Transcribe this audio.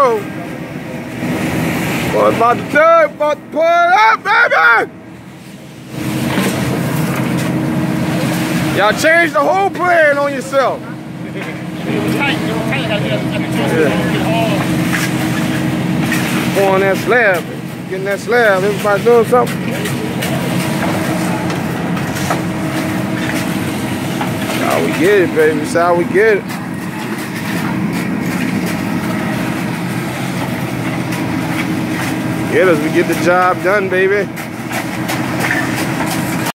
go. Boy, about to do it. About to pull it up, baby. Y'all changed the whole plan on yourself. On that slab. Getting that slab. Everybody doing something. That's how we get it, baby. That's how we get it. Get us, we get the job done, baby.